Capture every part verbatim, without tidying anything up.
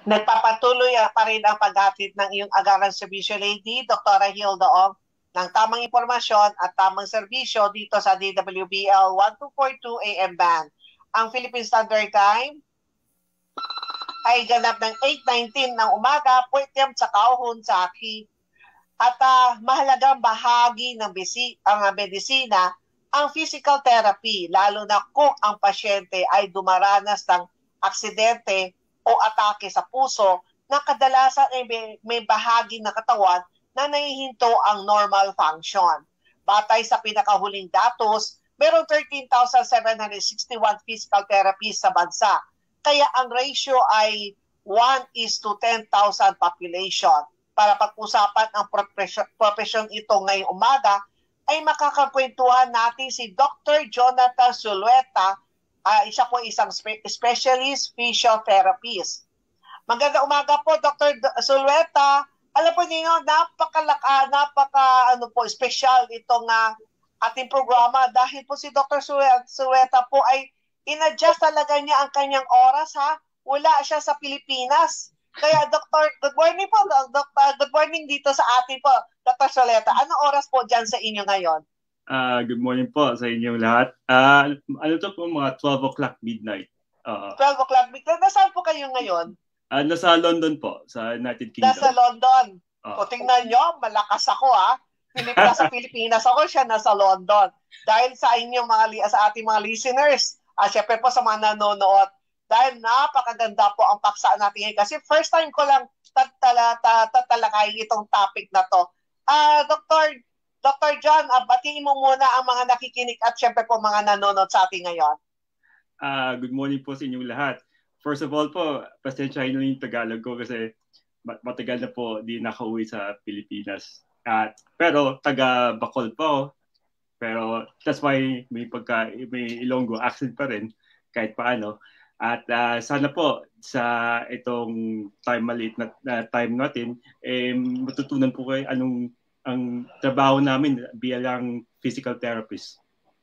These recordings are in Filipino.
Nagpapatuloy pa rin ang paghatid ng iyong agarang serbisyo, Lady Doktora Hilda Ong, ng tamang impormasyon at tamang serbisyo dito sa D W B L twelve forty-two A M band. Ang Philippine Standard Time ay ganap ng eight nineteen ng umaga, pwedem sa kauhon sa aki. At uh, mahalagang bahagi ng bisi, ang medisina, ang physical therapy, lalo na kung ang pasyente ay dumaranas ng aksidente o atake sa puso na kadalasan ay may, may bahagi ng katawan na nahihinto ang normal function. Batay sa pinakahuling datos, merong thirteen thousand seven hundred sixty-one physical therapies sa bansa. Kaya ang ratio ay one is to ten thousand population. Para pag-usapan ang profesyon ito ngayong umaga, ay makakakwentuhan natin si Doctor Jonathan Zulueta, uh, isa po isang spe specialist physiotherapist. Magandang umaga po, Doctor Zulueta. Alam po niyo, napakalaka, napaka ano po, special itong uh, ating programa dahil po si Doctor Zulueta po ay in-adjust talaga niya ang kanyang oras ha. Wala siya sa Pilipinas. Kaya Doctor, good morning po, Doctor, good morning dito sa atin po, Doctor Zulueta. Anong oras po dyan sa inyo ngayon? Uh, good morning po sa inyong lahat. Uh, ano to po, mga twelve o'clock midnight. Uh, twelve o'clock midnight. Nasaan po kayo ngayon? Uh, nasa London po, sa United Kingdom. Nasa London. Uh, o tingnan nyo, malakas ako ha. Pilipinas sa Pilipinas ako, siya nasa London. Dahil sa inyo, mga, sa ating mga listeners, uh, syempre po sa mga nanonood, dahil napakaganda po ang paksa natin ngayon. Kasi first time ko lang tatalakayin itong topic na to. Uh, Doctor Doctor John, uh, batiin mo muna ang mga nakikinig at syempre po mga nanonood sa atin ngayon. Uh, good morning po sa inyong lahat. First of all po, pasensyahin na yung Tagalog ko kasi matagal na po di nakauwi sa Pilipinas. At, pero taga Bacol po. Pero that's why may pagka may Ilonggo accent pa rin kahit paano. At uh, sana po sa itong time maliit na, na time natin, eh, matutunan po kayo anong ang trabaho namin bilang physical therapist.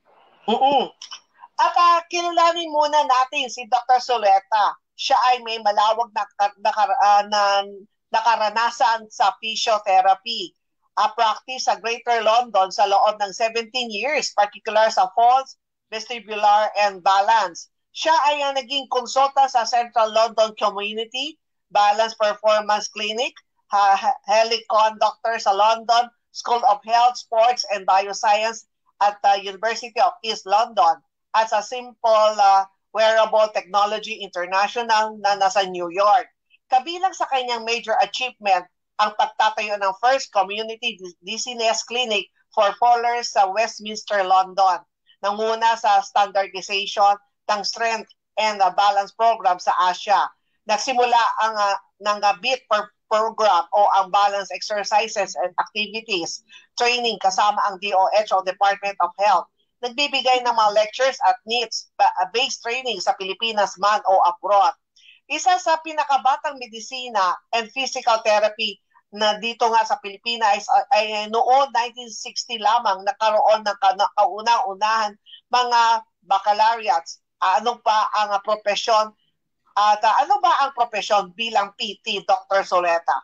Oo. At uh, kilalanin muna natin si Doctor Zulueta. Siya ay may malawag na, na, uh, na nakaranasan sa physiotherapy. A uh, practice sa Greater London sa loob ng seventeen years, particular sa falls, vestibular, and balance. Siya ay ang naging konsulta sa Central London Community Balance Performance Clinic, uh, Helicon Doctor sa London School of Health, Sports, and Bioscience at the uh, University of East London, at sa Simple uh, Wearable Technology International na nasa New York. Kabilang sa kanyang major achievement ang pagtatayo ng first community dizziness clinic for fallers sa Westminster, London. Nanguna sa standardization ng strength and uh, balance program sa Asia. Nagsimula ang uh, ng uh, BEAT per program o ang balance exercises and activities training kasama ang D O H o Department of Health. Nagbibigay ng mga lectures at needs-based training sa Pilipinas man o abroad. Isa sa pinakabatang medisina and physical therapy na dito nga sa Pilipinas ay, ay noong nineteen sixty lamang nakaroon ng kauna-unahan mga baccalaureates. Uh, ano pa ang uh, profesyon at uh, ano ba ang profesyon bilang P T, Doctor Zulueta?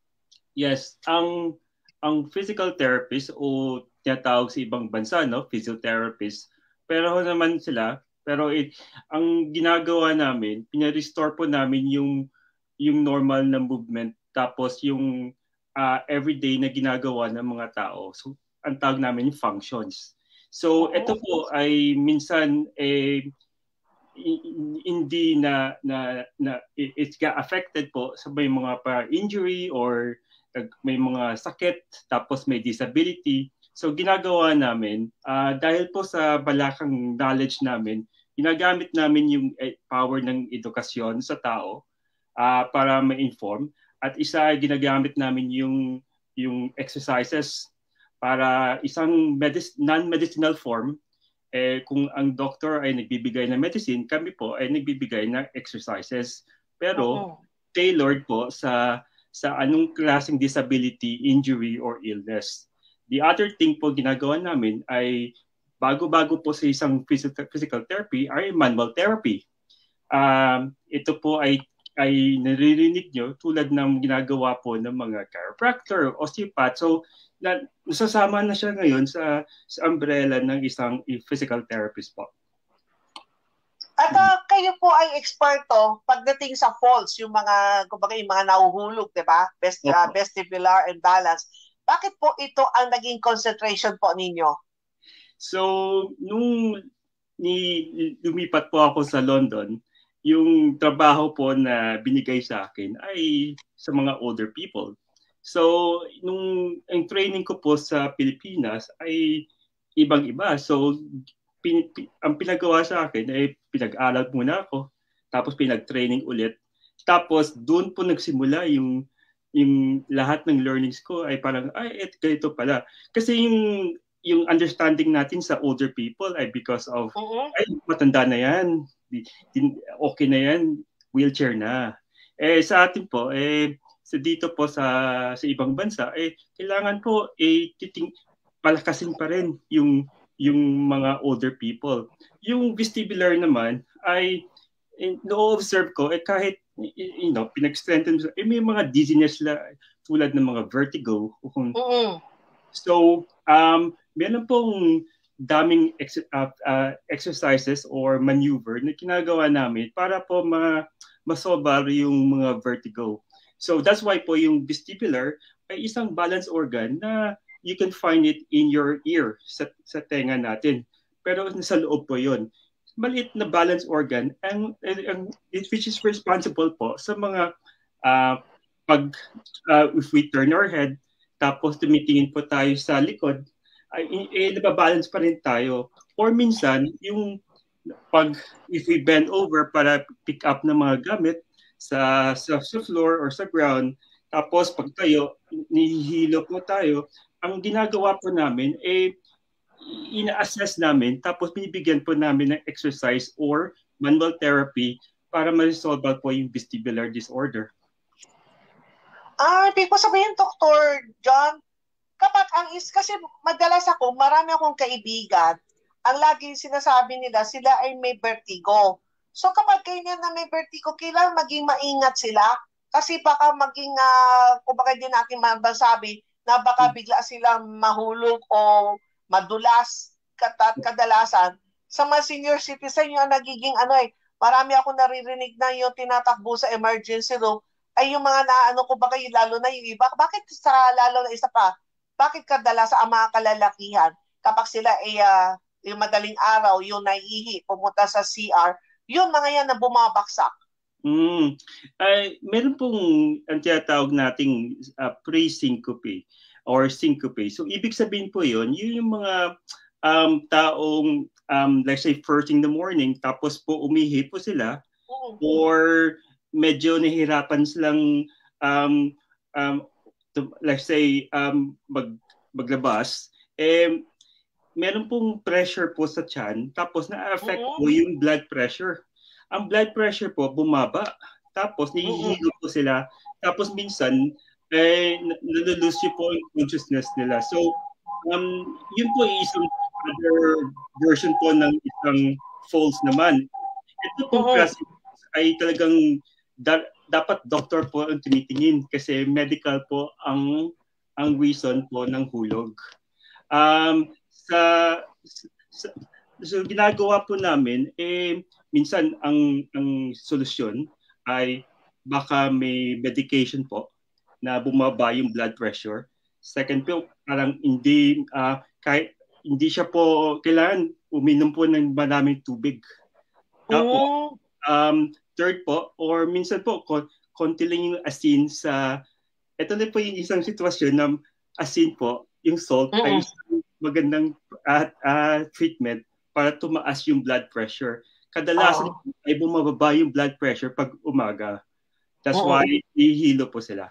Yes, ang ang physical therapist o tinatawag sa ibang bansa, no, physiotherapist. Pero naman sila, pero it, ang ginagawa namin, pina-restore po namin yung yung normal na movement tapos yung uh, everyday na ginagawa ng mga tao. So ang tawag namin yung functions. So oh. Ito po ay minsan eh hindi na na na it's got affected po sa may mga pa injury or may mga sakit tapos may disability. So ginagawa namin uh, dahil po sa balakang knowledge namin, ginagamit namin yung power ng edukasyon sa tao uh, para ma-inform, at isa ay ginagamit namin yung yung exercises para isang medis- non-medicinal form. Eh, kung ang doctor ay nagbibigay ng medicine, kami po ay nagbibigay ng exercises. Pero uh-huh. tailored po sa sa anong klaseng disability, injury, or illness. The other thing po ginagawa namin ay bago-bago po sa isang physical therapy ay manual therapy. Um, ito po ay ay naririnig nyo tulad ng ginagawa po ng mga chiropractor, osteopath. So, na, nasasama na siya ngayon sa, sa umbrella ng isang physical therapist po. At uh, kayo po ay eksperto pagdating sa falls, yung mga, kumbaga yung mga nahuhulog, di ba? Best, uh, vestibular and balance. Bakit po ito ang naging concentration po ninyo? So, nung ni, lumipat po ako sa London, yung trabaho po na binigay sa akin ay sa mga older people. So, nung ang training ko po sa Pilipinas ay ibang-iba. So, pin, pin, ang pinagawa sa akin ay pinag-aral muna ako, tapos pinag-training ulit. Tapos, doon po nagsimula yung yung lahat ng learnings ko ay parang, ay, et, ganito pala. Kasi yung yung understanding natin sa older people ay because of, uh-huh. ay, matanda na yan, okay na yan, wheelchair na. Eh, sa atin po, eh, sa dito po sa sa ibang bansa, eh, kailangan po, eh, titing, palakasin pa rin yung, yung mga older people. Yung vestibular naman, ay, eh, no-observe ko, eh, kahit, you know, pinag-strengthen, eh, may mga dizziness la, tulad ng mga vertigo. Uh-huh. So, um, meron pong daming ex- uh, uh, exercises or maneuver na ginagawa namin para po ma masolve yung mga vertigo. So that's why po yung vestibular ay isang balance organ na you can find it in your ear, sa, sa tenga natin. Pero nasa loob po yun. Maliit na balance organ ang, ang which is responsible po sa mga uh, pag uh, if we turn our head tapos tumitingin po tayo sa likod, ay eh, nababalance pa rin tayo. Or minsan, yung pag, if we bend over para pick up ng mga gamit sa, sa, sa floor or sa ground, tapos pag tayo, nihihilo po tayo, ang ginagawa po namin, eh, ina-assess namin, tapos binibigyan po namin ng exercise or manual therapy para ma-resolve po yung vestibular disorder. Ah, ibig ko sabihin, Doctor John, kapag ang is, kasi madalas ako, marami akong kaibigan, ang laging sinasabi nila, sila ay may vertigo. So kapag ganyan na may vertigo, kailangan maging maingat sila. Kasi baka maging, uh, kung baka din natin masabi, na baka bigla silang mahulog o madulas, katat kadalasan. Sa mga senior citizen, yung nagiging ano eh, marami ako naririnig na yung tinatakbo sa emergency room, ay yung mga naano ko baka yung lalo na yung iba. Bakit sa lalo na isa pa? Bakit kadalasan ang mga kalalakihan kapag sila ay uh, yung madaling araw, yung naiihi, pumunta sa C R, yun mga yan na bumabaksak. Mm. Ay, meron pong ang tinatawag nating uh, pre-syncope or syncope. So ibig sabihin po yun, yun yung mga um, taong um, let's say first in the morning, tapos po umihi po sila, mm-hmm. or medyo nahihirapan silang um, um, to, let's say um, mag, maglabas, eh, meron pong pressure po sa tiyan, tapos na-affect mm-hmm. po yung blood pressure. Ang blood pressure po bumaba, tapos nahihilo po sila, tapos minsan eh, nalulose po yung consciousness nila. So, um, yun po isang other version po ng isang falls naman. Ito po mm-hmm. kasi ay talagang da- dapat doctor po ang tinitingin kasi medical po ang ang reason po ng hulog. Um, sa, sa so ginagawa po namin eh minsan ang ang solusyon ay baka may medication po na bumaba yung blood pressure. Second po, parang hindi uh, kahit hindi siya po kailangan uminom po ng maraming tubig. Tapos, um, third po, or minsan po, konti lang yung asin sa, ito na po yung isang sitwasyon na asin po, yung salt, mm-hmm. ay isang magandang uh, uh, treatment para tumaas yung blood pressure. Kadalasan oh. ay bumababa yung blood pressure pag umaga. That's mm-hmm. why ihilo po sila.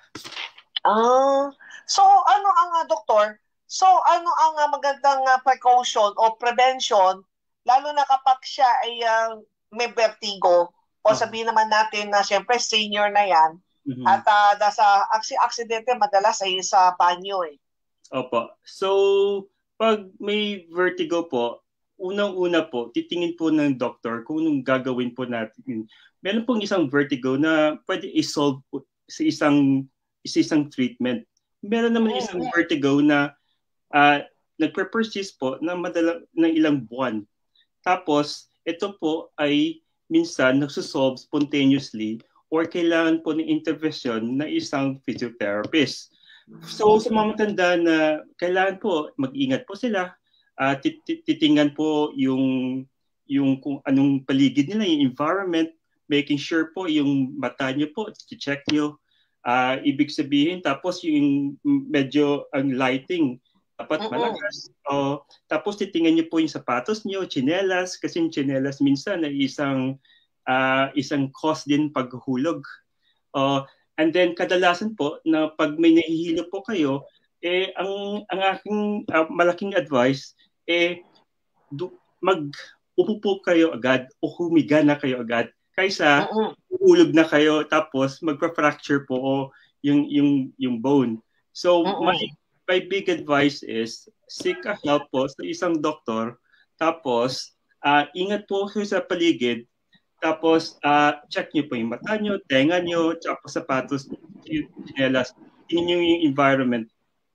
Ah, so ano ang uh, doktor? So ano ang uh, magandang uh, precaution o prevention, lalo na kapag siya ay uh, may vertigo? O sabihin naman natin na siyempre senior na yan. Mm-hmm. At uh, nasa aksidente madalas ay sa banyo eh. Opo. So, pag may vertigo po, unang-una po, titingin po ng doktor kung anong gagawin po natin. Meron pong isang vertigo na pwede i-solve sa isang, sa isang treatment. Meron naman isang vertigo na uh, nagpe-persist po na madala, ng ilang buwan. Tapos, ito po ay minsan nagsusolve spontaneously or kailangan po ng intervention ng isang physiotherapist. So, sa mga matanda na kailangan po, mag-ingat po sila, uh, titingnan po yung, yung kung anong paligid nila, yung environment, making sure po yung mata nyo po, check nyo. Uh, ibig sabihin, tapos yung medyo ang lighting, dapat malakas. O, tapos titingnan niyo po yung sapatos niyo, tsinelas, kasi yung tsinelas minsan ay isang uh, isang cause din paghuhulog. O, and then kadalasan po na pag may nahihilo po kayo, eh ang ang aking uh, malaking advice eh du- mag-upo po kayo agad o humiga na kayo agad kaysa uhulog na kayo tapos magpa-fracture po o yung yung yung bone. So my my big advice is seek a help po sa isang doktor, tapos uh, ingat po kayo sa paligid, tapos uh, check niyo po yung mata niyo, tenga niyo, tapos sapatos, chinelas, tingnan niyo yung environment.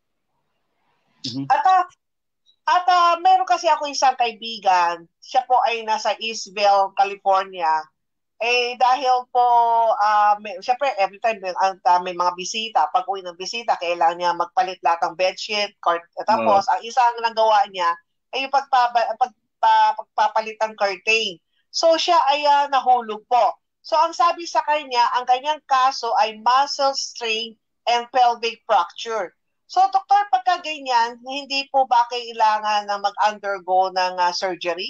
Mm-hmm. At, uh, at uh, meron kasi ako isang kaibigan, siya po ay nasa Eastville, California. Eh, dahil po, uh, may, syempre, every time may, uh, may mga bisita, pag uwi ng bisita, kailangan niya magpalit lahat ng bedsheet, cart, tapos, wow. Ang isang nagawa niya, ay yung pagpapa, pagpa, pagpapalit ng curtain. So, siya ay uh, nahulog po. So, ang sabi sa kanya, ang kanyang kaso ay muscle strain and pelvic fracture. So, doktor, pagka ganyan, hindi po ba kailangan na mag-undergo ng uh, surgery?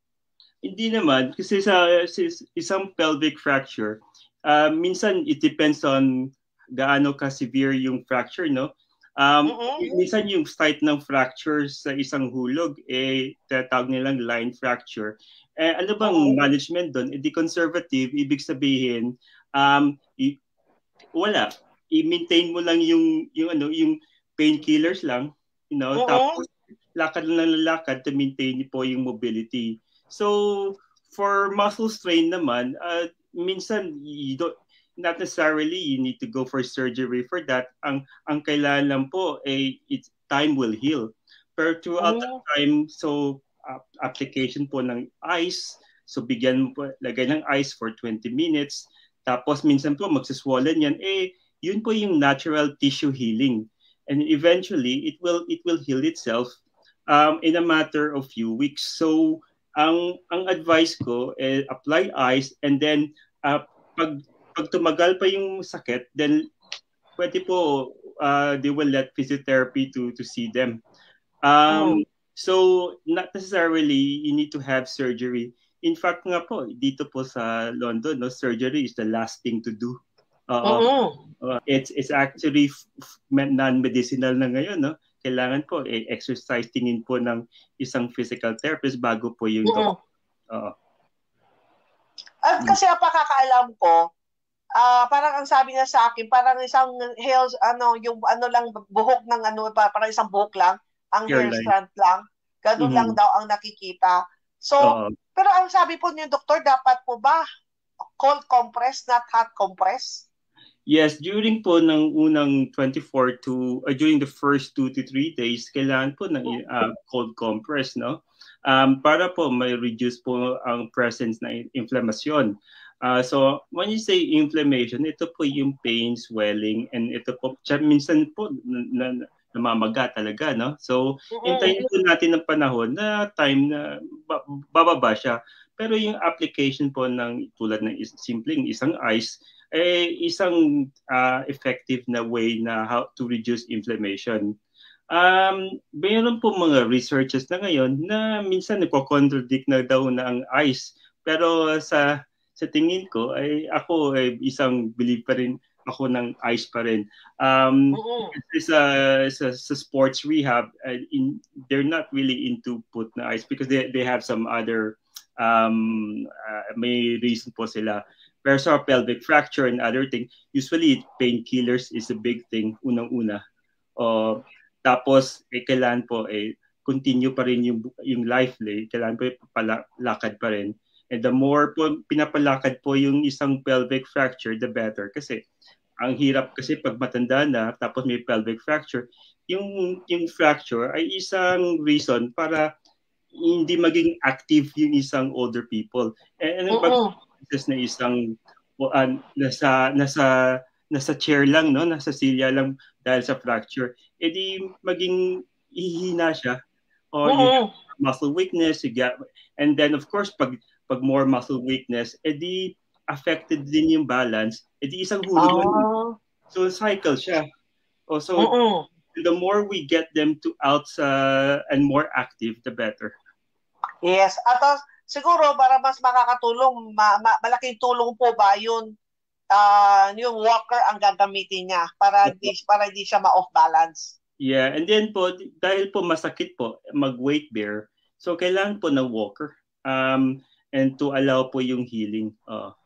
Hindi naman, kasi sa, sa isang pelvic fracture, uh, minsan it depends on gaano ka-severe yung fracture, no? Um, mm-hmm. Minsan yung site ng fracture sa isang hulog, eh, tatawag nilang line fracture. Eh, ano bang mm-hmm. management doon? Eh, di conservative, ibig sabihin, um, i- wala. I-maintain mo lang yung, yung, ano, yung painkillers lang, you know, mm-hmm. tapos lakad lang ng lakad to maintain po yung mobility. So, for muscle strain naman, uh, minsan, you don't, not necessarily you need to go for surgery for that. Ang, ang kailangan lang po, eh, it's, time will heal. Pero throughout oh. the time, so, uh, application po ng ice, so bigyan mo po, lagay ng ice for twenty minutes, tapos minsan po, magsiswollen yan, eh, yun po yung natural tissue healing. And eventually, it will, it will heal itself um, in a matter of few weeks. So, ang ang advice ko eh apply ice, and then uh, pag pag tumagal pa yung sakit, then pwede po uh, they will let physiotherapy to to see them. Um, oh. So not necessarily you need to have surgery. In fact nga po dito po sa London, no, surgery is the last thing to do. Uh, uh-huh. uh, it's it's actually f- f- non-medicinal na ngayon, no. Kailangan po eh, exercise tingin po ng isang physical therapist bago po yung mm-hmm. uh, At kasi ang pakakaalam ko, uh, parang ang sabi niya sa akin, parang isang hair, ano, yung ano lang, buhok ng ano, parang isang buhok lang, ang hair strand lang. Ganun mm-hmm. lang daw ang nakikita. So, uh, pero ang sabi po niyo, doktor, dapat po ba cold compress, not hot compress? Yes, during po ng unang twenty-four to, uh, during the first two to three days, kailangan po ng uh, cold compress, no? Um, para po may reduce po ang presence ng inflammation. Uh, so, when you say inflammation, ito po yung pain, swelling, and ito po, minsan po na, na, namamaga talaga, no? So, hintayin po natin ng panahon na time na bababa siya. Pero yung application po ng tulad ng simpleng isang ice, eh, isang uh, effective na way na how to reduce inflammation. Um, mayroon po mga researches na ngayon na minsan nagko-contradict na daw na ang ice. Pero sa sa tingin ko ay ako ay isang believe pa rin ako ng ice pa rin. Um, mm-hmm. Kasi sa, sa sa sports rehab, uh, in, they're not really into put na ice because they they have some other um uh, may reason po sila. Pero sa pelvic fracture and other thing, usually painkillers is a big thing, unang-una. Uh, tapos, eh, kailangan po, eh, continue pa rin yung, yung life lay, kailangan po palakad pa rin. And the more po pinapalakad po yung isang pelvic fracture, the better. Kasi ang hirap kasi pag matanda na, tapos may pelvic fracture, yung, yung fracture ay isang reason para hindi maging active yung isang older people. And, and pag na isang uh, nasa, nasa, nasa chair lang, no? Nasa silya lang dahil sa fracture, edi maging ihina siya. Or you have muscle weakness, you get, and then of course, pag pag more muscle weakness, edi affected din yung balance, edi isang hulugan. Oh. So cycle siya. Also, uh-uh. the more we get them to out uh, and more active, the better. Yes. At uh, siguro para mas makakatulong, ma- ma- malaking tulong po ba yun, uh, yung walker ang gagamitin niya para hindi, para hindi siya ma-off balance? Yeah, and then po, dahil po masakit po mag-weight bear, so kailangan po ng walker. Um, and to allow po yung healing. Uh.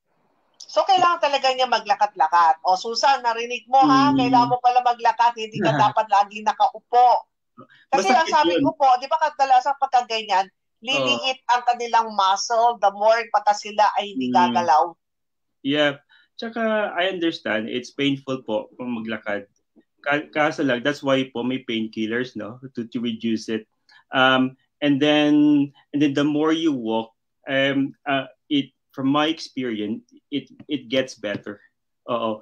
So, kailangan talaga niya maglakad-lakad. O, Susan, narinig mo ha, mm. kailangan mo pala maglakad, hindi ka dapat lagi nakaupo. Kasi masakit ang sabi yun. Ko po, di ba kadalasan pagka ganyan, liliit uh. ang kanilang muscle, the more pagka sila ay hindi mm. gagalaw. Yeah, tsaka I understand, it's painful po kung maglakad. Kaso lang, that's why po may painkillers, no, to, to reduce it. Um, and then, and then the more you walk, Um, uh, it from my experience, it it gets better. Oo.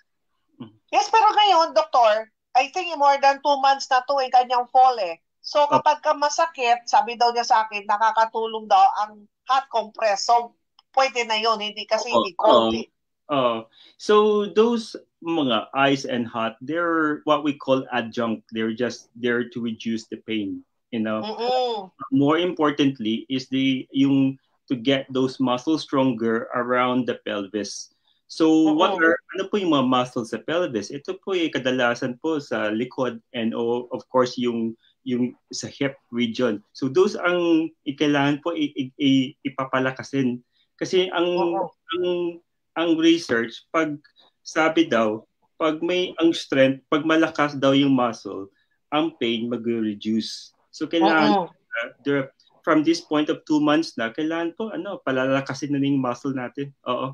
Mm. Yes, pero ngayon, doktor, I think more than two months na to, eh, kanyang fall eh. So kapag ka masakit, sabi daw niya sa akin, nakakatulong daw ang hot compress. So pwede na yun, hindi kasi hindi cold eh. Uh, so those mga ice and hot, they're what we call adjunct. They're just there to reduce the pain. You know. Mm-mm. More importantly is the yung to get those muscles stronger around the pelvis. So uh-oh. What are, ano po yung mga muscles sa pelvis? Ito po yung kadalasan po sa likod and oh, of course yung yung sa hip region. So those ang kailangan po i- i- i- ipapalakasin. Kasi ang, ang ang research, pag sabi daw, pag may ang strength, pag malakas daw yung muscle, ang pain mag-reduce. So kailangan uh, there from this point of two months na, kailangan po, ano, palalakasin na yung muscle natin. Oo.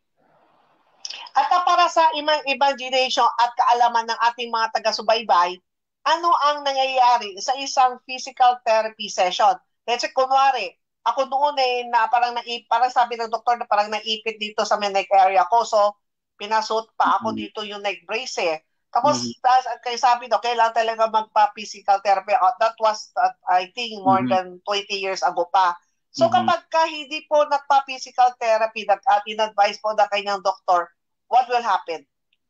At para sa imang imagination at kaalaman ng ating mga taga-subaybay, ano ang nangyayari sa isang physical therapy session? Let's say, kunwari, ako noon eh, na parang, naip, parang sabi ng doktor na parang naipit dito sa may neck area ko. So, pinasuot pa ako mm-hmm. dito yung neck brace eh. Tapos, mm-hmm. kaya sabi daw, kailangan talaga magpa-physical therapy. That was, uh, I think, more mm-hmm. than twenty years ago pa. So, mm-hmm. kapag ka hindi po nagpa-physical therapy at uh, in-advise po na kanyang doktor, what will happen?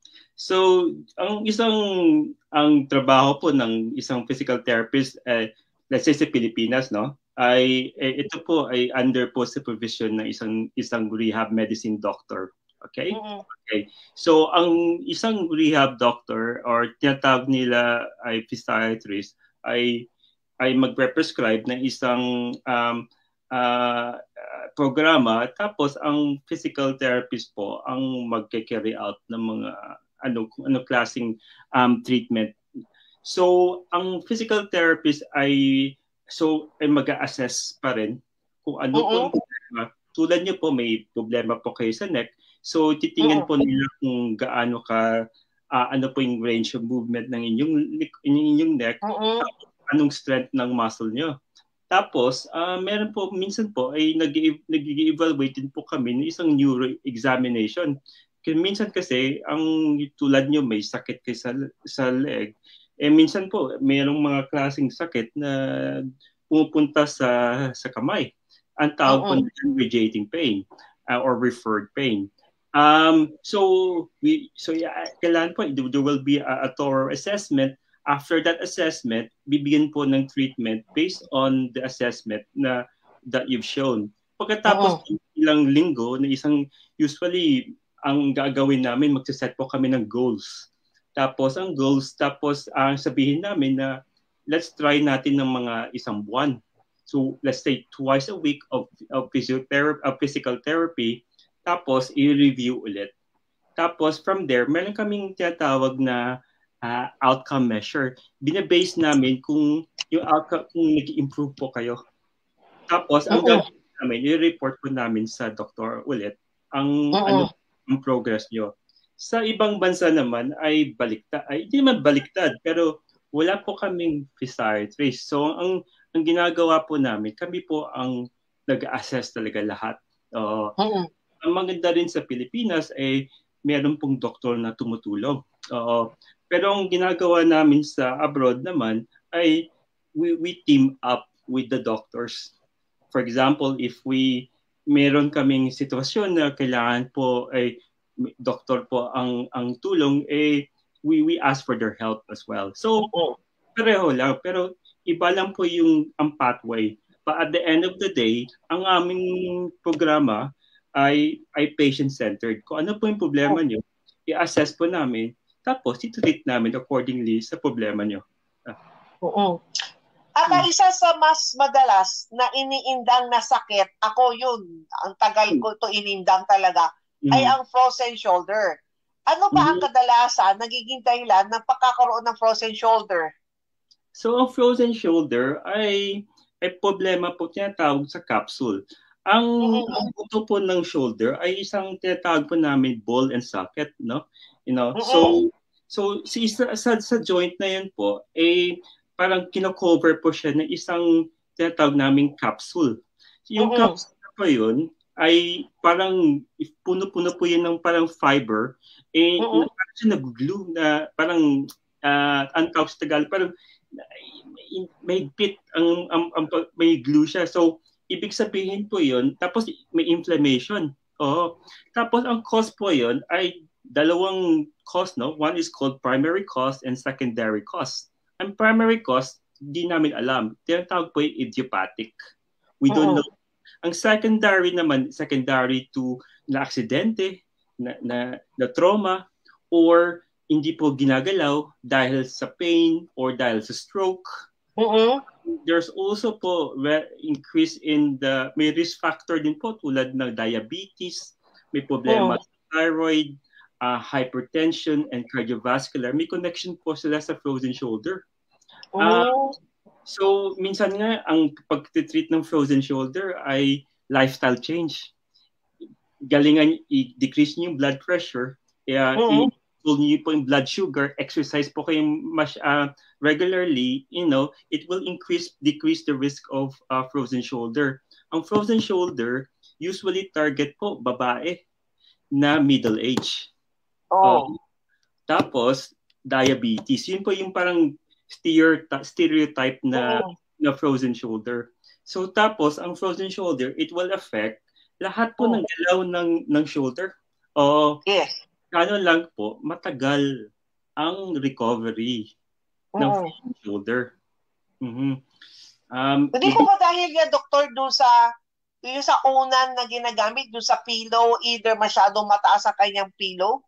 So, ang isang, ang trabaho po ng isang physical therapist, eh, let's say sa Pilipinas, no? Ay, eh, ito po ay under po supervision ng isang, isang rehab medicine doctor. Okay? Mm-hmm. Okay. So, ang isang rehab doctor or tinatawag nila ay physiatrist ay ay magre-prescribe ng isang um, uh, programa, tapos ang physical therapist po ang magke-carry out ng mga ano ano klaseng um, treatment. So, ang physical therapist ay so ay mag-a-assess pa rin kung ano mm-hmm. po problema. Tulad niyo po, may problema po kayo sa neck. So, titingnan po nila kung gaano ka, uh, ano po yung range of movement ng inyong, inyong neck, uh-uh. anong strength ng muscle nyo. Tapos, uh, meron po, minsan po, ay nag-evaluate din po kami ng isang neuro examination. Kasi minsan kasi, ang tulad nyo, may sakit kayo sa, sa leg. Eh, minsan po, mayroong mga klaseng sakit na pumupunta sa, sa kamay. Ang tawag uh-uh. po ng radiating pain uh, or referred pain. Um, so we so yeah, kailan po there will be a, a thorough assessment. After that assessment, bibigyan po ng treatment based on the assessment na that you've shown. Pagkatapos oh. ilang linggo na isang usually ang gagawin namin, magse-set po kami ng goals. Tapos ang goals, tapos ang uh, sabihin namin na let's try natin ng mga isang buwan. So let's say twice a week of of physiotherapy, of physical therapy. Tapos, i-review ulit. Tapos, from there, meron kaming tinatawag na uh, outcome measure. Binabase namin kung yung outcome, kung nag-improve po kayo. Tapos, ang Mm-mm. gagawin namin, i-report po namin sa doktor ulit ang Mm-mm. ano ang progress nyo. Sa ibang bansa naman ay baliktad. Ay, hindi naman baliktad, pero wala po kaming physiatrist. So, ang, ang ginagawa po namin, kami po ang nag-assess talaga lahat. Uh, Mm-mm. Ang maganda rin sa Pilipinas ay meron pong doktor na tumutulong. Uh, pero ang ginagawa namin sa abroad naman ay we, we team up with the doctors. For example, if we meron kaming sitwasyon na kailangan po ay doktor po ang ang tulong, eh we we ask for their help as well. So pareho lang, pero iba lang po yung ang pathway. But at the end of the day, ang aming programa ay ay patient-centered. Kung ano po yung problema nyo, i-assess po namin, tapos i-treat namin accordingly sa problema nyo. Ah. Oo. At ang isa sa mas madalas na iniindang na sakit, ako yun, ang tagal ko to inindang talaga, mm. ay ang frozen shoulder. Ano ba ang kadalasan nagiging dahilan ng pagkakaroon ng frozen shoulder? So, ang frozen shoulder ay, ay problema po tinatawag sa capsule. Ang, mm-hmm. ang buto po ng shoulder ay isang tinatawag po namin ball and socket, no? You know, mm-hmm. so so si sa, sa sa joint na yun po eh parang kino-cover po siya ng isang tinatawag naming capsule. Yung mm-hmm. capsule po yun ay parang puno-puno po yun ng parang fiber eh mm-hmm. na parang siya nag-glue na parang uh, ang tawag sa Tagalog parang may bit ang, ang, ang may glue siya. So ibig sabihin po yun, tapos may inflammation. Oh. Tapos ang cause po yun ay dalawang cause, no? One is called primary cause and secondary cause. Ang primary cause, di namin alam. Tinatawag po yung idiopathic. We don't uh-huh. know. Ang secondary naman, secondary to na aksidente, na, na, na trauma, or hindi po ginagalaw dahil sa pain or dahil sa stroke. Uh-huh. There's also po increase in the, may risk factor din po tulad ng diabetes, may problema sa oh. thyroid, uh, hypertension, and cardiovascular. May connection po sila sa frozen shoulder. Oh. Uh, so, minsan nga, ang pag-treat ng frozen shoulder ay lifestyle change. Galingan, i-decrease niyo yung blood pressure, uh, oh. i-control niyo po yung blood sugar, exercise po kayo mas, uh, regularly, you know, it will increase, decrease the risk of uh, frozen shoulder. Ang frozen shoulder usually target po babae na middle age. Oh. Uh, tapos, diabetes. Yun po yung parang stereotype na, oh. na frozen shoulder. So, tapos, ang frozen shoulder, it will affect lahat po oh. ng galaw ng, ng shoulder. O, yes. Kano lang po, matagal ang recovery ng oh. shoulder. Mm-hmm. Um, Hindi ko ba dahil yan, doktor, doon sa yung sa unan na ginagamit, doon sa pillow, either masyadong mataas ang kanyang pillow?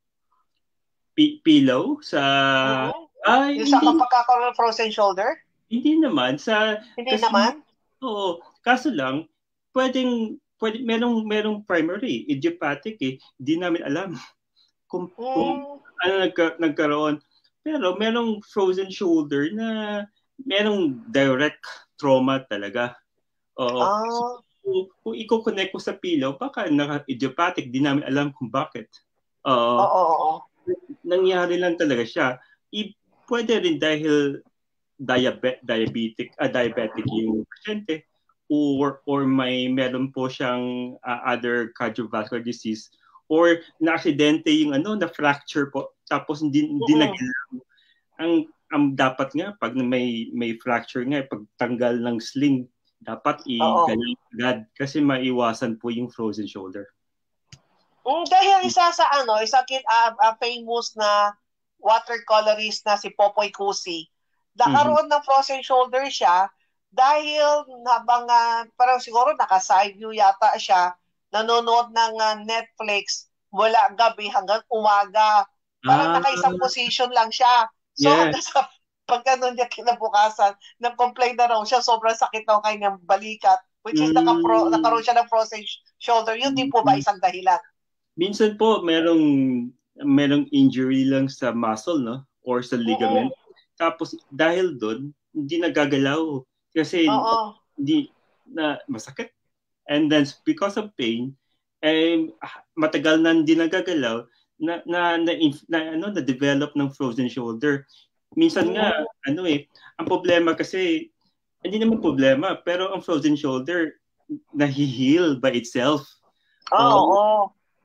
P- pillow? Sa... Uh-huh. Ay, yung sa kapagkakaroon ng frozen shoulder? Hindi naman. Sa, hindi kasi, naman? Oo. Kaso lang, pwedeng, pwede, merong, merong primary, idiopathic eh. Hindi namin alam kung, mm. kung ano nagka, nagkaroon. Pero merong frozen shoulder na merong direct trauma talaga. Oo. Ah. So, kung, kung i-connect ko sa pillow, baka naka-idiopathic, di namin alam kung bakit. Oo. Oo, oo. Nangyari lang talaga siya. I, pwede rin dahil diabe- diabetic, uh, diabetic yung pasyente or, or may meron po siyang uh, other cardiovascular disease or na-aksidente yung ano, na-fracture po. Tapos hindi hindi mm-hmm. nagalaw. Ang ang dapat nga pag may may fracture nga pagtanggal ng sling dapat i-galaw agad kasi maiwasan po yung frozen shoulder. Mm, dahil isa sa ano, isa kin uh, uh, famous na watercolorist na si Popoy Cusi. Nakaroon mm-hmm. ng frozen shoulder siya dahil habang uh, parang siguro naka-side view yata siya, nanonood ng uh, Netflix mula gabi hanggang umaga. Parang ah, naka-isang position lang siya. So, yeah. nasa, pagka nun niya kinabukasan, nag-complain na raw siya, sobrang sakit ng kanyang balikat, which is mm. naka-pro, nakaroon siya ng frozen shoulder. Yun din po ba isang dahilan? Minsan po, merong, merong injury lang sa muscle, no? or sa ligament. Mm-hmm. Tapos dahil doon, hindi nagagalaw kasi Oo. hindi na masakit. And then because of pain, eh, matagal na hindi nagagalaw, na na na, na ano na develop ng frozen shoulder. Minsan nga mm-hmm. ano eh, ang problema kasi hindi naman problema, pero ang frozen shoulder nahi-heal by itself. Oo. Oh, oh.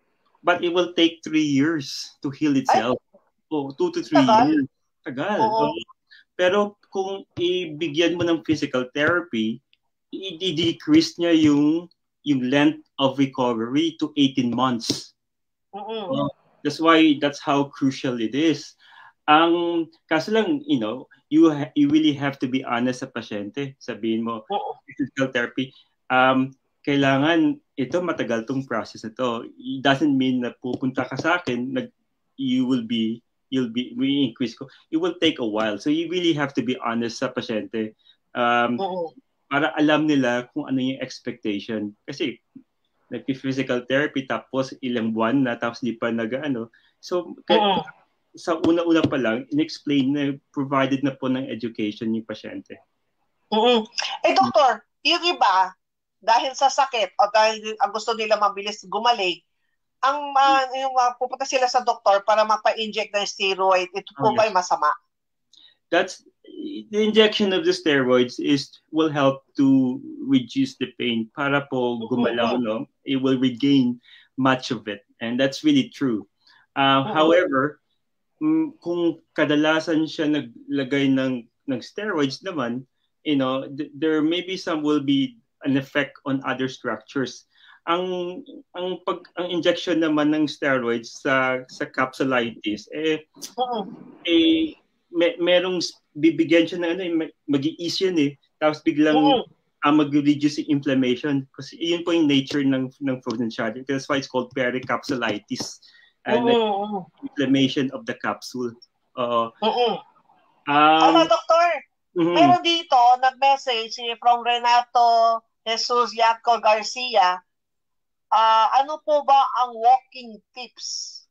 But it will take three years to heal itself. Ay, oh, two to three tagal. years. Tagal. Oh. Oh. Pero kung ibigyan mo ng physical therapy, i-decrease niya yung yung length of recovery to eighteen months. Mm-hmm. Uh, that's why that's how crucial it is. Ang kaso lang, you know, you ha- you really have to be honest sa pasyente. Sabihin mo, uh-oh. Physical therapy, um, kailangan ito matagal tong process na to. It doesn't mean na pupunta ka sa akin, nag, you will be, you'll be, we increase ko. It will take a while. So you really have to be honest sa pasyente. Um, uh-oh. Para alam nila kung ano yung expectation. Kasi nag-physical therapy tapos ilang buwan na tapos di pa nag-ano. So, uh-oh. Sa una-una pa lang, in-explain na provided na po ng education yung pasyente. Mm-hmm. Eh, doktor, yung iba, dahil sa sakit o dahil ang gusto nila mabilis gumaling, ang uh, yung uh, pupunta sila sa doktor para mapa-inject ng steroid, ito po oh, ba yes. masama? That's the injection of the steroids is will help to reduce the pain para po gumalaw, mm-hmm. no? It will regain much of it, and that's really true. Uh, mm-hmm. However, mm, kung kadalasan siya naglagay ng ng steroids naman, you know, th- there maybe some will be an effect on other structures. Ang ang pag ang injection naman ng steroids sa sa capsulitis eh uh-huh. eh may, merong bibigyan siya ng ano eh, magi-ease yun eh tapos biglang uh-huh. uh, mag-reduce yung inflammation kasi yun po yung nature ng ng frozen shoulder. That's why it's called pericapsulitis and uh-huh. like, inflammation of the capsule. Uh, uh-huh. um, ano doktor? Uh-huh. Meron dito nag-message from Renato Jesus Yatco Garcia, uh, ano po ba ang walking tips?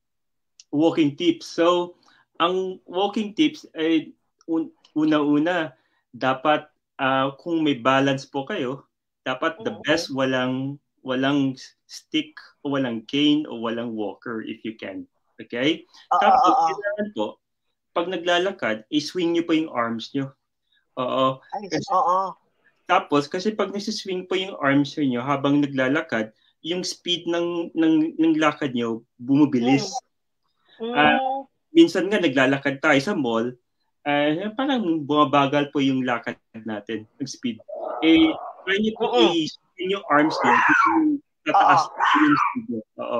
Walking tips. So, ang walking tips ay un- una-una, dapat uh, kung may balance po kayo, dapat the mm-hmm. best walang walang stick o walang cane o walang walker if you can. Okay? Uh, Tapos, uh, uh, kailangan po, pag naglalakad, i-swing niyo po yung arms niyo. Oo. Ay, kasi, oo. Tapos, kasi pag nasi-swing po yung arms niyo habang naglalakad, yung speed ng ng, ng lakad niyo bumubilis. Mm. Uh, minsan nga naglalakad tayo sa mall, uh, parang bumabagal po yung lakad natin, yung speed. Eh, try niyo po mm-hmm. i-swing yung arms niyo, tataas yung speed niyo. Oo.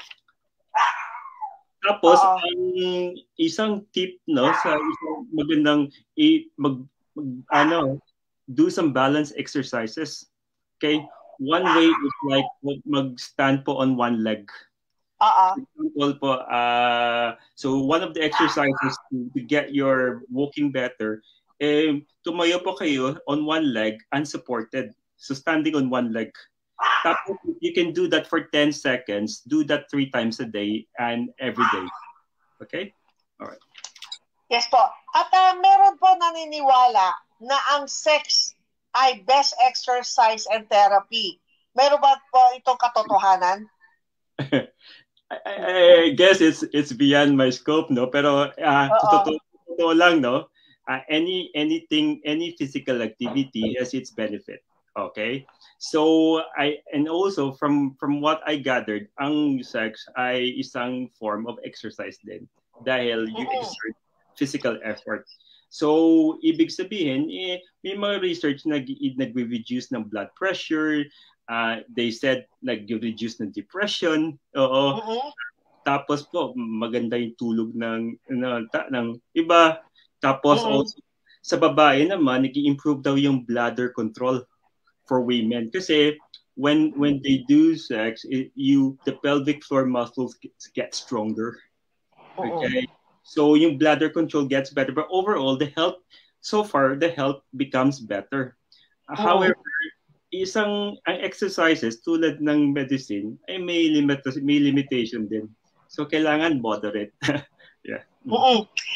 Tapos, Uh-oh. ang isang tip, no, sa isang magandang, i, mag, mag, ano, do some balance exercises. Okay? One way is like mag-stand po on one leg. Uh-uh. For example po, uh, so one of the exercises to, to get your walking better, eh, tumayo po kayo on one leg unsupported. So standing on one leg. Tapos you can do that for ten seconds. Do that three times a day and every day. Okay? All right. Yes po. At uh, meron po naniniwala na ang sex ay best exercise and therapy. Meron ba po itong katotohanan? I, I guess it's it's beyond my scope, no? Pero uh, totoo, totoo lang, no? Uh, any anything, any physical activity has its benefit. Okay? So I and also from from what I gathered, ang sex ay isang form of exercise din dahil you mm-hmm. exert physical effort. So, ibig sabihin, eh, may mga research na nag-reduce ng blood pressure. Uh, they said nag-reduce ng depression. Oo. Mm-hmm. Tapos po, maganda yung tulog ng, ng, ng iba. Tapos mm-hmm. also, sa babae naman, nag-improve daw yung bladder control for women. Kasi when when they do sex, it, you the pelvic floor muscles get, get stronger. Okay? Mm-hmm. So yung bladder control gets better, but overall the health so far the health becomes better. Oh. However, isang ang exercises tulad ng medicine ay may limit may limitation din. So kailangan moderate. Yeah. Mm-hmm.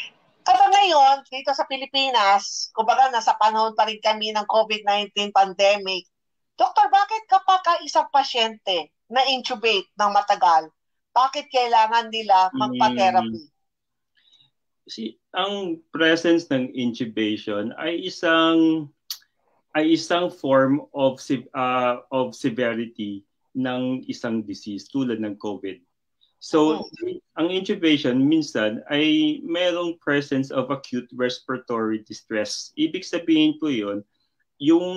At ngayon, dito sa Pilipinas, kumbaga nasa panahon pa rin kami ng COVID nineteen pandemic. Doktor, bakit kapag isang pasyente na intubate ng matagal, bakit kailangan nila Mm, magpa-therapy? si ang presence ng intubation ay isang ay isang form of uh, of severity ng isang disease tulad ng COVID. So, Mm-mm. ang intubation minsan ay mayroong presence of acute respiratory distress. Ibig sabihin po 'yon, yung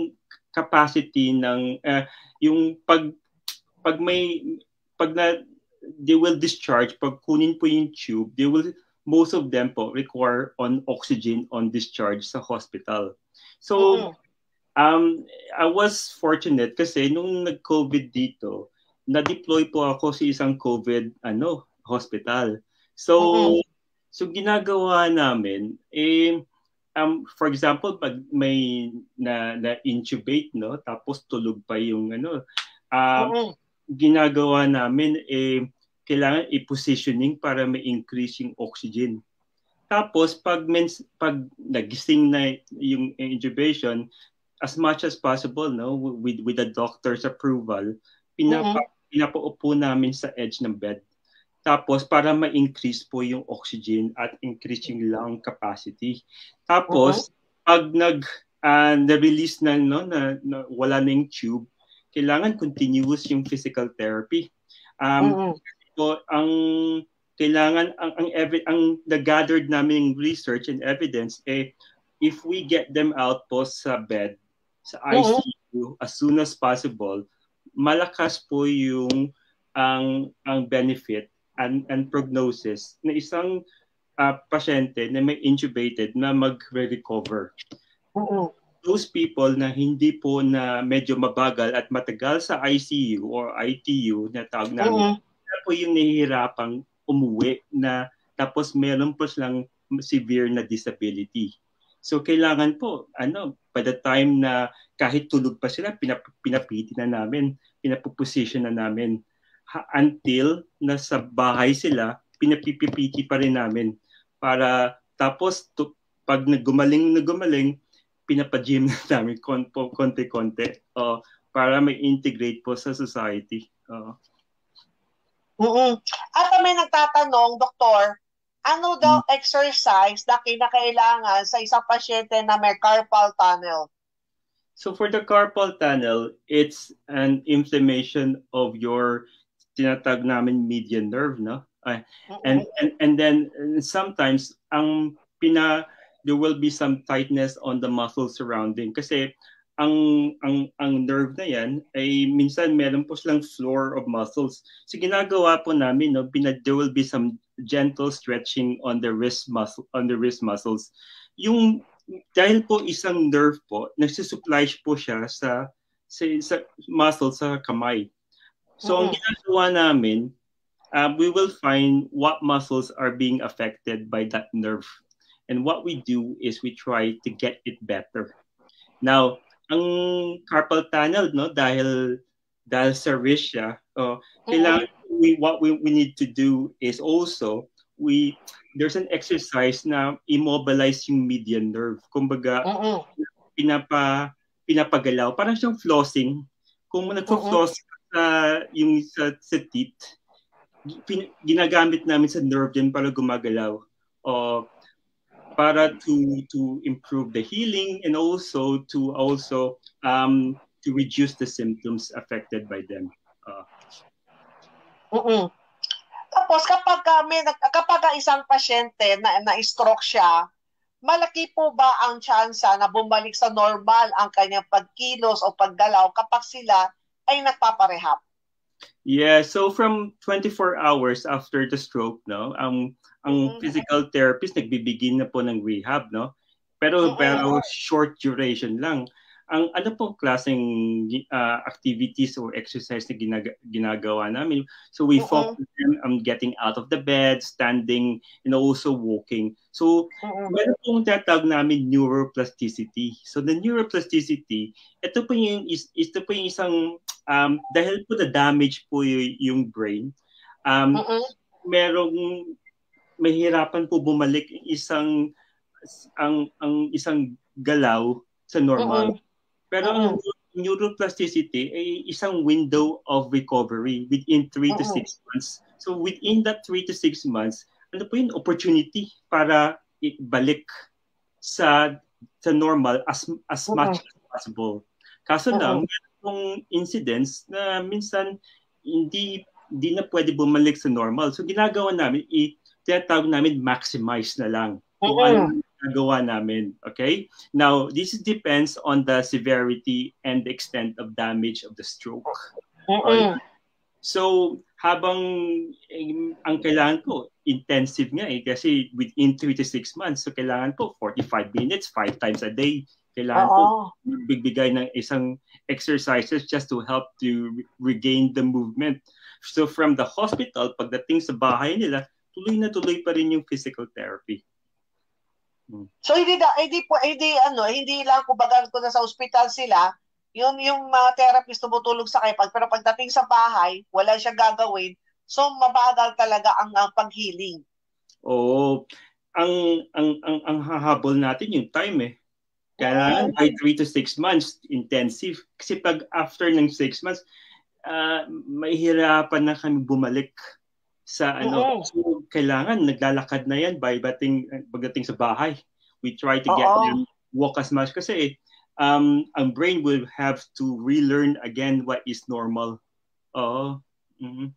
capacity ng uh, yung pag pag may pag na they will discharge, pag kunin po yung tube, they will most of them po require on oxygen on discharge sa hospital. So, Mm-mm. um, I was fortunate kasi nung nag-COVID dito, na-deploy po ako sa isang COVID ano hospital. So, Mm-mm. so ginagawa namin, eh, um, for example, pag may na, na-intubate, no, tapos tulog pa yung ano, um, Mm-mm. ginagawa namin, eh, kailangan i-positioning para ma-increase yung oxygen. Tapos, pag, mens, pag nagising na yung intubation, as much as possible, no, with, with the doctor's approval, pinapa, Mm-mm. pinapaupo namin sa edge ng bed. Tapos, para ma-increase po yung oxygen at increase yung lung capacity. Mm-mm. Tapos, pag nag, uh, na-release na, no, na, na wala na yung tube, kailangan continuous yung physical therapy. Um, Mm-mm. so, ang kailangan, ang, ang, ang, ang na-gathered namin research and evidence, eh, if we get them out po sa bed, sa I C U, as soon as possible, malakas po yung ang ang benefit and, and prognosis na isang uh, pasyente na may intubated na mag-recover. Mm-mm. Those people na hindi po na medyo mabagal at matagal sa I C U or I T U na tawag namin, na po yung nahihirapang umuwi na tapos meron po silang severe na disability. So kailangan po, ano, by the time na kahit tulog pa sila, pinap pinapiti na namin, pinapoposition na namin. Ha, until nasa bahay sila, pinapipipiti pa rin namin. Para tapos, to, pag nagumaling na gumaling, pinapa-gym na namin konti-konti uh, para may integrate po sa society. Uh, Mm-mm. At may nagtatanong, Doktor, ano daw mm. exercise na kinakailangan sa isang pasyente na may carpal tunnel? So for the carpal tunnel, it's an inflammation of your tinatag namin median nerve, no? Uh, and, and and then sometimes ang pina there will be some tightness on the muscle surrounding kasi ang ang ang nerve na yan ay minsan meron po silang floor of muscles. So ginagawa po namin, no, pina, there will be some gentle stretching on the wrist muscle on the wrist muscles. Yung dahil po isang nerve po, nagsusupply po siya sa sa, sa muscle sa kamay. So ang ginagawa namin, uh, we will find what muscles are being affected by that nerve. And what we do is we try to get it better. Now, ang carpal tunnel, no, dahil dahil sa wrist siya, uh, kailangan we, what we, we need to do is also we there's an exercise na immobilize yung median nerve. Kumbaga, pinapa pinapagalaw, parang siyang flossing. Kung nagfo-floss sa yung sa, sa teeth, pin, ginagamit namin sa nerve din para gumagalaw. Uh, para to to improve the healing and also to also um to reduce the symptoms affected by them. Uh, Mm-mm. Tapos kapag kami kapag isang pasyente na na-stroke siya, malaki po ba ang tsansa na bumalik sa normal ang kanyang pagkilos o paggalaw kapag sila ay nagpaparehab? Yeah, so from twenty-four hours after the stroke, no, ang ang mm-hmm. physical therapist nagbibigay na po ng rehab, no. Pero mm-hmm. pero short duration lang. Ang ano pong klaseng uh, activities or exercise na ginag- ginagawa namin. So we mm-hmm. focus them on getting out of the bed, standing, and also walking. So mm-hmm. meron pong tatawag namin neuroplasticity. So the neuroplasticity, ito po yung ito po yung isang um, dahil po the damage po y- yung brain. Um, mm-hmm. merong mahirapan po bumalik isang ang ang isang galaw sa normal. Mm-mm. Pero Mm-mm. ang neuroplasticity ay isang window of recovery within three to six months. So within that three to six months, ano po yung opportunity para ibalik sa sa normal as as Mm-mm. much as possible. Kaso lang, yung incidents na minsan hindi hindi na pwede bumalik sa normal. So ginagawa namin, i-tinatawag namin maximize na lang kung ano ginagawa namin. Okay? Now, this depends on the severity and the extent of damage of the stroke. Right? So, habang eh, ang kailangan ko, intensive nga eh, kasi within three to six months, so kailangan po forty-five minutes, five times a day. Kailangan po bigbigay ng isang exercises just to help to regain the movement. So, from the hospital, pagdating sa bahay nila, tuloy na tuloy pa rin yung physical therapy. Hmm. So hindi da, hindi po hindi ano, hindi lang kumbaga kung nasa ospital sila, yung yung mga therapist tumutulong sa kayo, pero pagdating sa bahay, wala siyang gagawin. So mabagal talaga ang, ang pag-healing. Oo. Ang ang ang ang hahabol natin yung time eh. Kailangan by three to six months intensive. Kasi pag after ng six months, uh, mahihirapan na kami bumalik sa ano. So, kailangan naglalakad na yan by bating, pagdating sa bahay. We try to get them walk as much kasi um, ang brain will have to relearn again what is normal. Oo. Mm-hmm.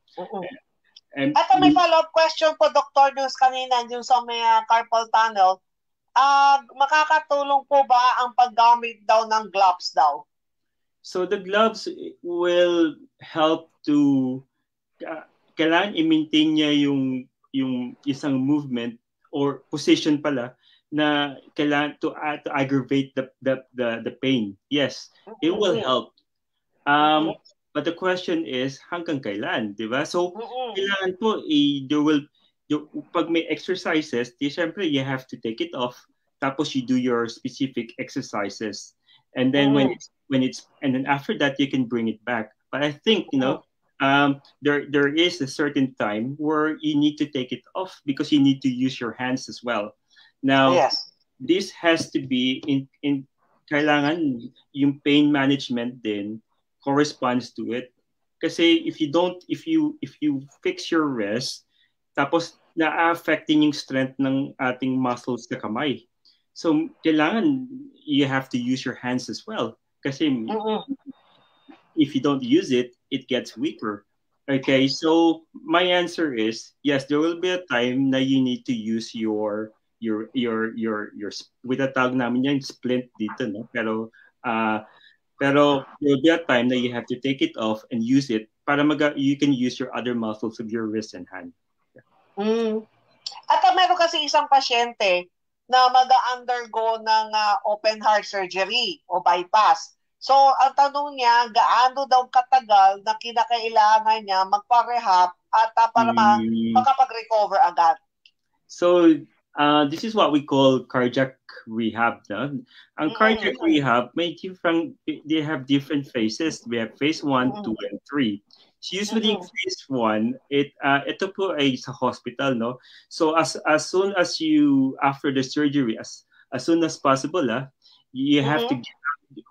And, At may follow-up question po, Doctor News, kanina yung sa may uh, carpal tunnel. Uh, makakatulong po ba ang paggamit daw ng gloves daw? So the gloves will help to uh, kailangan i-maintain niya yung yung isang movement or position pala na kailangan to uh, to aggravate the the the, the pain. Yes, it will help. Um, but the question is hanggang kailan, di ba? So kailangan po i there will yung, pag may exercises, di syempre you have to take it off. Tapos you do your specific exercises, and then when it's when it's and then after that you can bring it back. But I think you know. Um, there there is a certain time where you need to take it off because you need to use your hands as well. Now, yes. This has to be in in kailangan yung pain management din corresponds to it. Kasi if you don't if you if you fix your wrist, tapos na-affecting yung strength ng ating muscles sa kamay. So kailangan you have to use your hands as well. Kasi mm-hmm. if you don't use it, it gets weaker. Okay, so my answer is yes, there will be a time na you need to use your your your your your with a tawag namin yan splint dito, no? Pero uh, pero there will be a time that you have to take it off and use it para mag you can use your other muscles of your wrist and hand. Yeah. Mm. At uh, meron kasi isang pasyente na mag-undergo ng uh, open heart surgery o bypass. So, ang tanong niya, gaano daw katagal na kinakailangan niya magpa-rehab at uh, para mm. makapag-recover agad? So, uh, this is what we call cardiac rehab. No? Ang cardiac mm-hmm. rehab, may different, they have different phases. We have phase one, mm-hmm. two, and three. So usually mm-hmm. phase one, it uh, ito po ay sa hospital, no? So as as soon as you, after the surgery, as as soon as possible, ah, you have mm-hmm. to get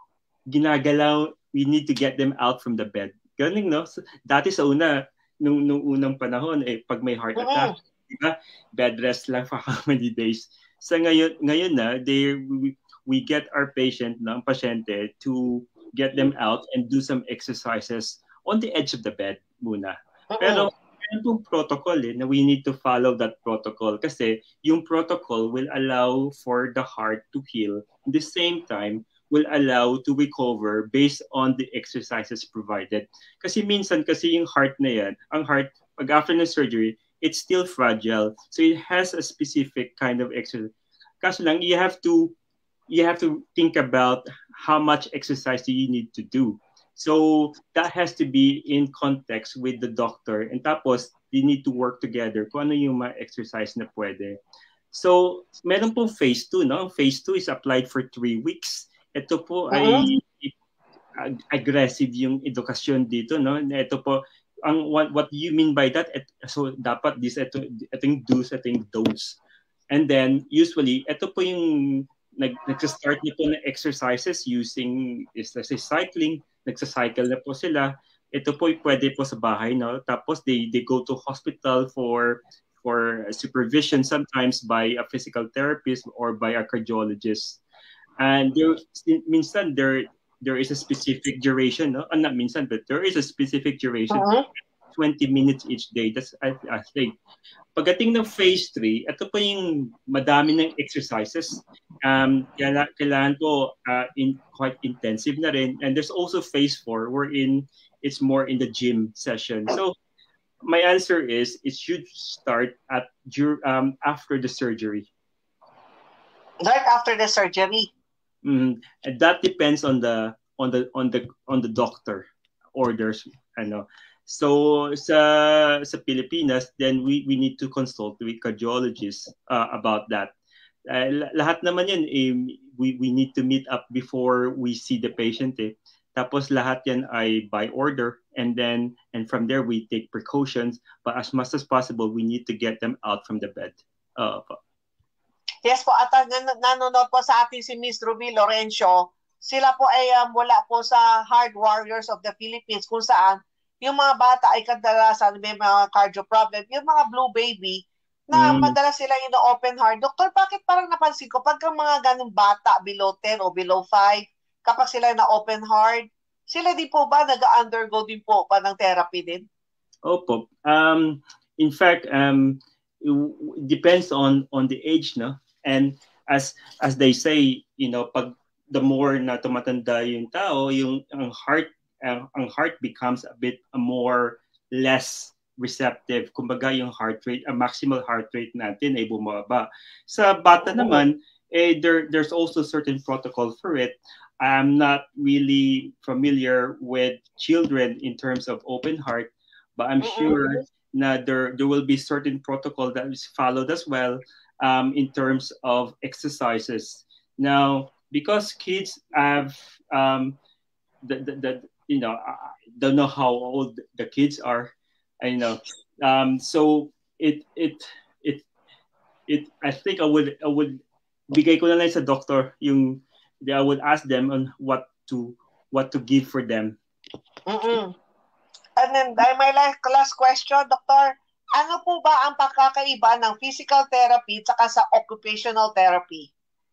ginagalaw, we need to get them out from the bed. Galing, no? So, dati sa una, nung, nung unang panahon, eh, pag may heart attack, mm-hmm. diba? Bed rest lang for how many days. Sa so, ngayon, ngayon na, they, we, we get our patient, no, ang pasyente, to get them out and do some exercises on the edge of the bed muna. Mm-hmm. Pero, meron pong protocol eh, na we need to follow that protocol kasi yung protocol will allow for the heart to heal. At the same time, will allow to recover based on the exercises provided. Kasi minsan, kasi yung heart na yan, ang heart, pag after the surgery, it's still fragile. So it has a specific kind of exercise. Kaso lang, you have to, you have to think about how much exercise do you need to do. So that has to be in context with the doctor. And tapos, you need to work together kung ano yung mga exercise na pwede. So, meron pong phase two, no? Phase two is applied for three weeks. Ito po uh-huh. ay ag- aggressive yung edukasyon dito, no? Ito po, ang what, what you mean by that, et, so dapat this, ito, ito yung do's, ito yung don'ts. And then, usually, ito po yung nag, nagsa-start nito na exercises using, is let's say, cycling, nagsa-cycle na po sila. Ito po pwede po sa bahay, no? Tapos they they go to hospital for for supervision, sometimes by a physical therapist or by a cardiologist. And there minsan there there is a specific duration, no? Uh, not minsan, but there is a specific duration, uh-huh. twenty minutes each day. That's I, I think. Pagdating ng phase three, ito po yung madami ng exercises. Um, kailangan, kailangan po uh, in, quite intensive na rin. And there's also phase four, wherein it's more in the gym session. So my answer is it should start at um, after the surgery. Right after the surgery. Mm, and that depends on the on the on the on the doctor orders. I know. So sa sa Pilipinas, then we we need to consult with cardiologists uh, about that. Uh, lahat naman yan, eh, we we need to meet up before we see the patient. Eh. Tapos lahat yan ay by order, and then and from there we take precautions. But as much as possible, we need to get them out from the bed. Uh, yes po, at nan- nanonood po sa atin si Miss Ruby Lorenzo. Sila po ay um, wala po sa Heart Warriors of the Philippines, kung saan yung mga bata ay kadalasan may mga cardio problem, yung mga blue baby, na mm. madalas sila yung open heart. Doktor, bakit parang napansin ko, pagka mga ganung bata below ten o below five, kapag sila na open heart, sila di po ba nag-undergo din po pa ng therapy din? Opo. Um, in fact, um, it depends on on the age, no? And as as they say, you know, pag the more na tumatanda yung tao, yung ang heart ang, ang heart becomes a bit more less receptive. Kumbaga yung heart rate, ang maximal heart rate natin ay bumaba. Sa bata naman, eh, there there's also certain protocol for it. I'm not really familiar with children in terms of open heart, but I'm sure na there there will be certain protocol that is followed as well um, in terms of exercises. Now, because kids have um, the, the, the you know, I don't know how old the kids are, I know. Um, so it it it it I think I would I would bigay ko na lang sa doctor yung I would ask them on what to what to give for them. Mm-mm. And then my last, last question, doctor, ano po ba ang pagkakaiba ng physical therapy at sa occupational therapy?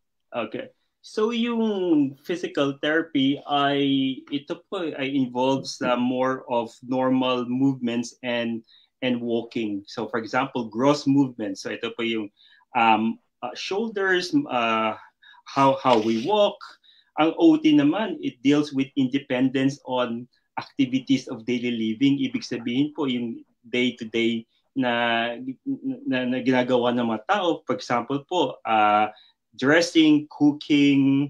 Okay. So yung physical therapy ay ito po ay involves uh, more of normal movements and and walking. So for example, gross movements. So ito po yung um, uh, shoulders, uh, how how we walk. Ang O T naman, it deals with independence on activities of daily living. Ibig sabihin po yung day-to-day na, na, na ginagawa ng mga tao. For example po, uh, dressing, cooking,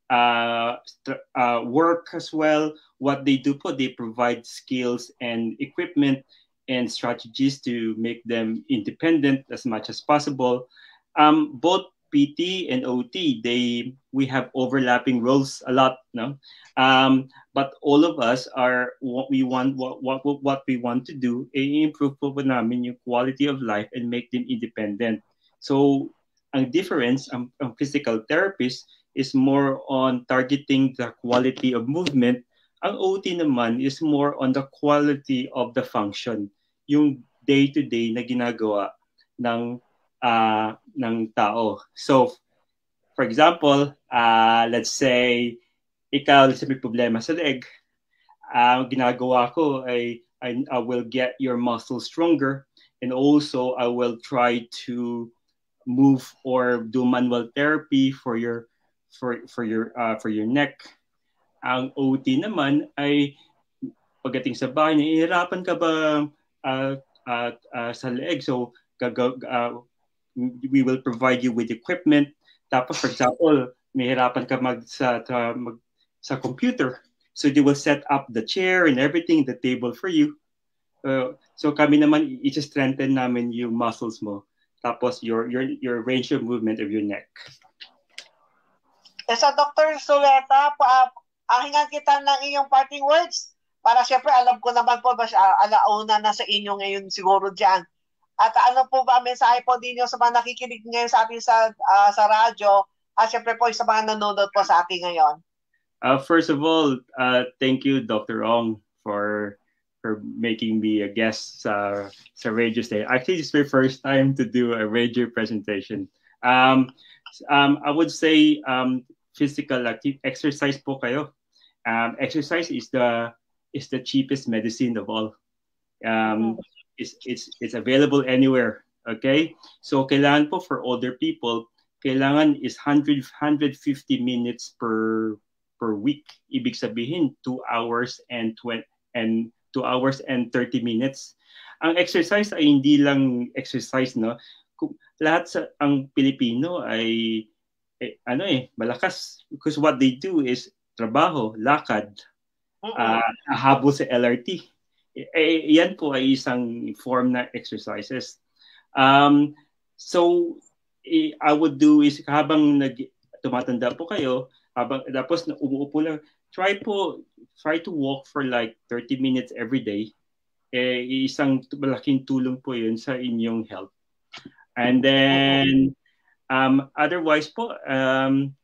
uh, uh, work as well. What they do po, they provide skills and equipment and strategies to make them independent as much as possible. Um, both P T and O T, they we have overlapping roles a lot, no? Um, but all of us are what we want, what what what we want to do, eh, improve po namin yung quality of life and make them independent. So ang difference, ang, ang physical therapist is more on targeting the quality of movement. Ang O T naman is more on the quality of the function, yung day-to-day na ginagawa ng uh, ng tao. So, for example, uh, let's say, ikaw sa may problema sa leg, ang uh, ginagawa ko ay I, I will get your muscles stronger, and also I will try to move or do manual therapy for your for for your uh, for your neck. Ang O T naman ay pagdating sa bahay, nahihirapan ka ba uh, uh, uh, sa leeg? So gag- uh, we will provide you with equipment. Tapos for example, nahihirapan ka mag sa uh, mag, sa computer. So they will set up the chair and everything, the table for you. Uh, so kami naman i-strengthen namin yung muscles mo. Tapos your your your range of movement of your neck. Eh, sa Doctor Soleta, pa, ahingan kita ng iyong parting words Para siyempre, alam ko naman po, ba, alauna na sa inyo ngayon siguro dyan. At ano po ba, mensahe po din sa mga nakikinig ngayon sa atin sa, uh, sa radyo, at siyempre po sa mga nanonood po sa atin ngayon. Uh, first of all, uh, thank you, Doctor Ong, for for making me a guest sa, sa radio station. Actually, it's my first time to do a radio presentation. Um, um, I would say um, physical active exercise po kayo. Um, exercise is the is the cheapest medicine of all. Um, it's, it's, it's available anywhere. Okay? So, kailangan po for older people, kailangan is one hundred, one hundred fifty minutes per per week. Ibig sabihin, two hours and twenty and two hours and thirty minutes. Ang exercise ay hindi lang exercise, no? Kung lahat sa ang Pilipino ay eh, ano eh, malakas because what they do is trabaho, lakad, uh, habol sa L R T. Eh, yan po ay isang form na exercises. Um, so eh, I would do is habang nag tumatanda po kayo, habang tapos na umuupo lang, try po try to walk for like thirty minutes every day. Eh, isang malaking tulong po yun sa inyong health. And then, um, otherwise po, um,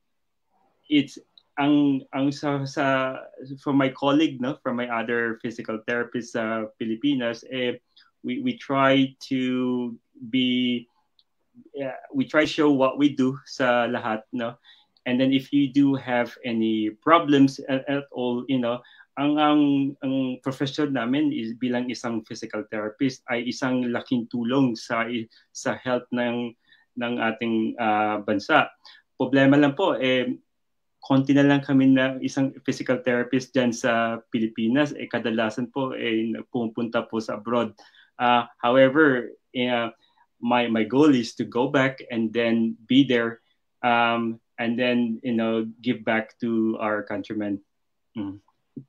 it's ang ang sa, sa from my colleague, no, from my other physical therapists sa uh, Pilipinas, eh, we we try to be, uh, we try to show what we do sa lahat, no. And then if you do have any problems at, at all, you know, ang ang ang profession namin is bilang isang physical therapist ay isang laking tulong sa sa health ng ng ating uh, bansa. Problema lang po eh konti na lang kami na isang physical therapist diyan sa Pilipinas, eh kadalasan po eh pupunta po sa abroad. Uh, however, uh, my my goal is to go back and then be there um, and then you know give back to our countrymen. Mm.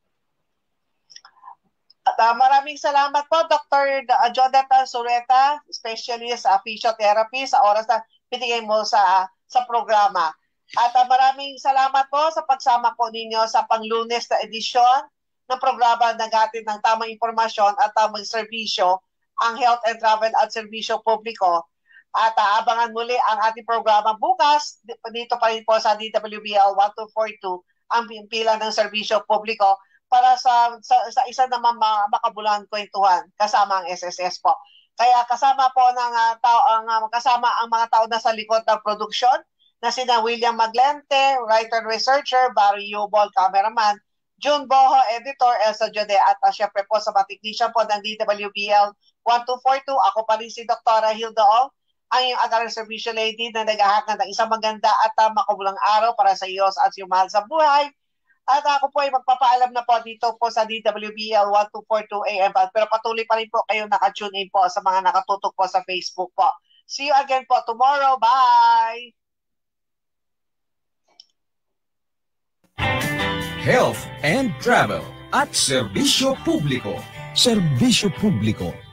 At uh, maraming salamat po, Doctor Jonathan Zureta, specialist sa uh, physiotherapy, sa oras na binigay mo sa sa programa. At uh, maraming salamat po sa pagsama po ninyo sa panglunes na edisyon ng programa na nagatid ng tamang impormasyon at tamang serbisyo, ang health and travel at serbisyo publiko. At uh, abangan muli ang ating programa bukas, dito pa rin po sa D W B L one two four two, ang pila ng serbisyo publiko, para sa, sa, sa isa naman makabuluhang kwentuhan kasama ang S S S po. Kaya kasama po ng uh, tao, ang uh, kasama ang mga tao na sa likod ng produksyon na sina William Maglente, writer researcher, Barry Yubol, cameraman, June Boho, editor, Elsa Jode, at uh, syempre po sa mga technician po ng D W B L one two four two, ako pa rin si Doktora Hilda Ong, ang iyong agalang servisyo lady na naghahatid ng isang maganda at uh, makabulang araw para sa iyo at iyong mahal sa buhay. At ako po ay magpapaalam na po dito po sa D W B L one two four two A M. Pero patuloy pa rin po kayo naka-tune in po sa mga nakatutok po sa Facebook po. See you again po tomorrow. Bye! Health and Travel at Serbisyo Publiko. Serbisyo Publiko.